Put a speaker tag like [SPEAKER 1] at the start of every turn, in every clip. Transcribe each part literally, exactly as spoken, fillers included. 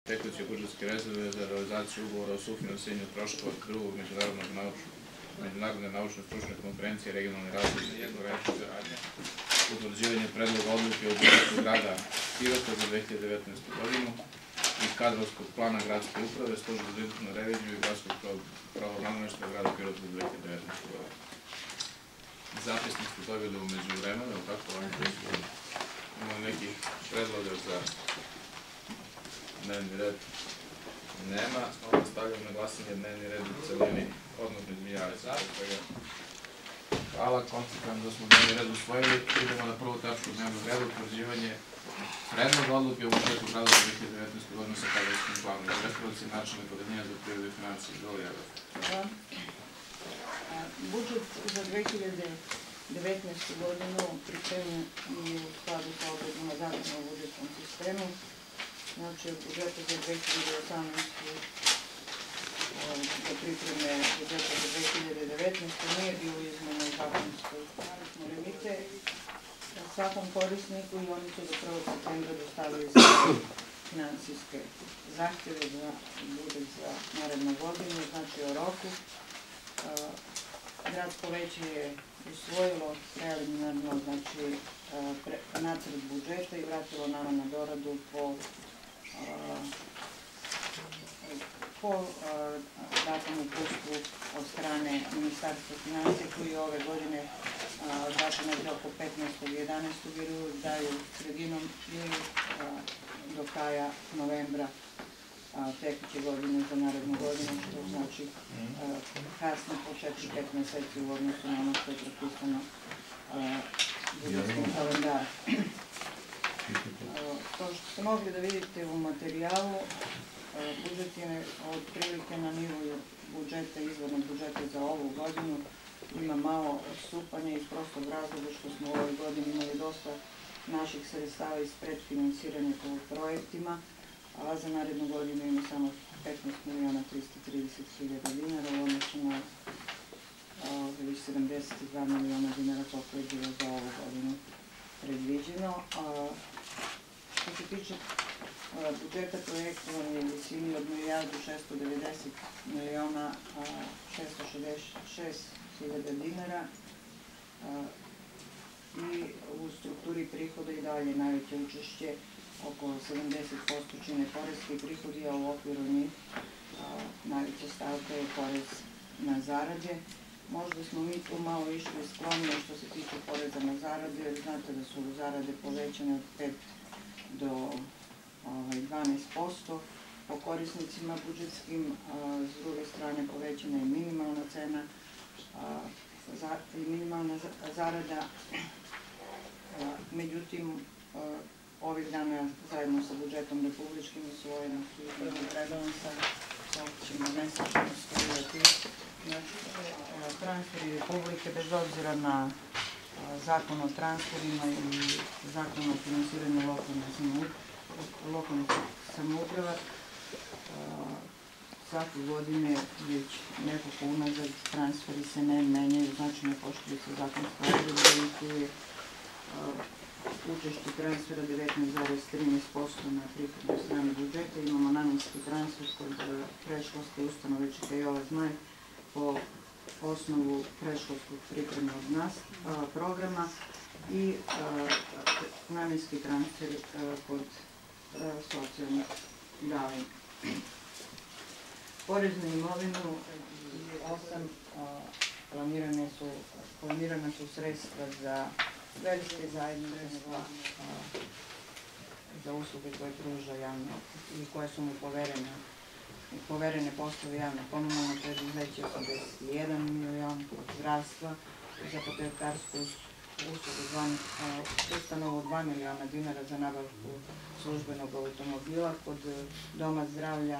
[SPEAKER 1] tekuće budžetske rezerve za realizaciju ugovora o sufinansiranju troškova drugog međunarodne naučno-stručne konferencije regionalne razvojne i ekonomske saradnje, utvrđivanje predloga odluke o budžetu grada Pirota za dve hiljade devetnaestu godinu i kadrovskog plana gradske uprave, službe za izvršnu reviziju i gradskog pravobranilaštva grada Pirota za dve hiljade devetnaestu godinu. Zapisnik ste dobili umeđu vremena, ali tako vam imamo nekih predloga za dnevni red? Nema. Onda stavljam na glasanje dnevni red u celini, odnosno izvinjavaju se. Hvala, konstatujem da smo dnevni red usvojili. Idemo na prvu tačku dnevnog reda, utvrđivanje predloga odluke o budžetu grada za dve hiljade devetnaestu godinu sa kadrovskim planom. Predstavnici načelnika odeljenja za privredu i finansije.
[SPEAKER 2] Hvala. Budžet za dve hiljade devetnaestu godinu pripremljen i u skladu sa odredbama Zakona o budžetskom sistemu. Znači, od budžeta za dve hiljade osamnaestu do pripreme budžeta za dve hiljade devetnaestu nije bilo izmena u zakonskoj limite svakom korisniku i oni su do prvog septembra dostavili svoje finansijske zahtjeve za budžet za narednu godinu, znači o roku. Gradsko veće je usvojilo preliminarno, znači, nacrt budžeta i vratilo nama na doradu po po datnom uputstvu od strane Ministarstva finansija koji ove godine dato negde oko petnaestog jedanaestog jer daju sredinom ili do kraja novembra tekuće godine za narednu godinu, što znači kasno po četiri do pet meseci u odnosu na ono što je propisano budžetskim kalendarom. Kao što ste mogli da vidite u materijalu, budžet je otprilike na nivou budžeta, izvornog budžeta za ovu godinu. Ima malo odstupanja iz prostog razloga što smo u ovoj godini imali dosta naših sredstava iz predfinansiranja po projektima, a za narednu godinu ima samo petnaest miliona trista trideset hiljada dinara u odnosu na sedamdeset dva miliona dinara koliko je bilo za ovu godinu predviđeno. Što se tiče budžeta projektovan je u visini od milijardu šesto devedeset miliona šesto šezdeset šest hiljada dinara i u strukturi prihoda i dalje najveće učešće oko sedamdeset posto čine poreski prihodi, a u okviru njih najveća stavka je porez na zarade. Možda smo mi tu malo išli sklonije što se tiče poreza na zarade, jer znate da su zarade povećane od pet do dvanaest posto po korisnicima budžetskim, s druge strane povećana je minimalna cena i minimalna zarada. Međutim, ovih dana zajedno sa budžetom republičkim usvojeno su između rebalansa, to ćemo mesečno skrivati. Transferi Republike, bez obzira na zakon o transferima i zakon o finansiranju lokalnih samouprava, svake godine već nekako unazad transferi se ne menjaju, znači ne poštuju se zakonska odredba i tu je učešće transfera devetnaest zarez trinaest posto na prihodnoj strani budžeta. Imamo namenski transfer kod predškolske ustanove Čika Zmaj po osnovu predškolskog pripremnog programa i namenski transfer kod socijalnih davanja. Porez na imovinu osam planirana su sredstva za velike zajednice za usluge koje pruža javno i koje su mu poverene. Poverene poslove javno komunalno preduzeće osamdeset jedan milion, kod zdravstva za apotekarsku uslugu ustanovu dva miliona dinara za nabavku službenog automobila, kod doma zdravlja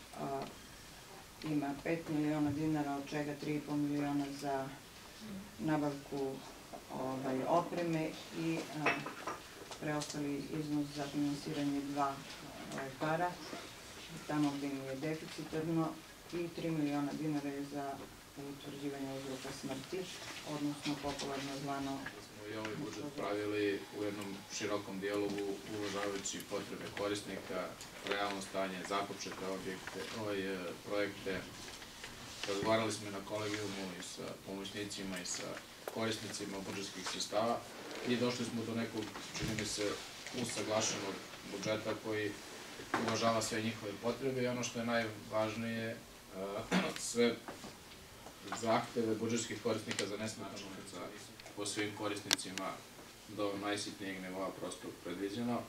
[SPEAKER 2] ima pet miliona dinara, od čega tri i po miliona za nabavku opreme i preostali iznos za finansiranje dva lekara, tamo gde im je deficitarno, i tri miliona dinara je za utvrđivanje uzroka smrti, odnosno popularno zvano
[SPEAKER 1] i ovaj budžet pravili u jednom širokom dijalogu, uvažavajući potrebe korisnika, realno stanje, započete objekte, ovaj, projekte. Razgovarali smo i na kolegijumu i sa pomoćnicima i sa korisnicima budžetskih sredstava i došli smo do nekog, čini mi se, usaglašenog budžeta koji uvažava sve njihove potrebe i ono što je najvažnije, sve zahteve budžetskih korisnika za nesmetanu po svim korisnicima do najsitnijeg nivoa prosto predviđeno.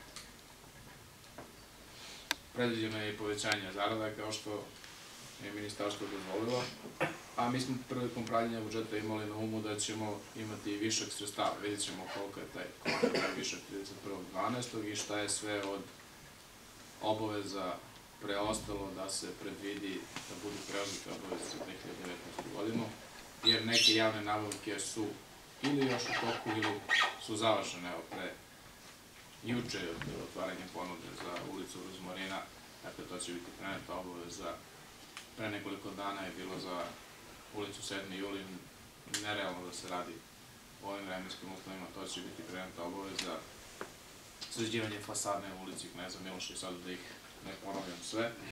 [SPEAKER 1] Predviđeno je i povećanje zarada kao što je ministarstvo dozvolilo, a mi smo prilikom pravljenja budžeta imali na umu da ćemo imati i višak sredstava. Vidjet ćemo koliko je taj višak trideset prvog dvanaestog i šta je sve od obaveza preostalo da se predvidi da budu preuzete obaveze za dve hiljade devetnaestu godinu, jer neke javne nabavke su ili još u toku ili su završene. Evo, pre juče je otvaranje ponude za ulicu Rozmarina, dakle to će biti preneta obaveza. Pre nekoliko dana je bilo za ulicu sedmi juli, nerealno da se radi u ovim vremenskim uslovima, to će biti preneta obaveza. Sređivanje fasadne ulici Kneza Miloša i sad da ih ne ponavljam sve.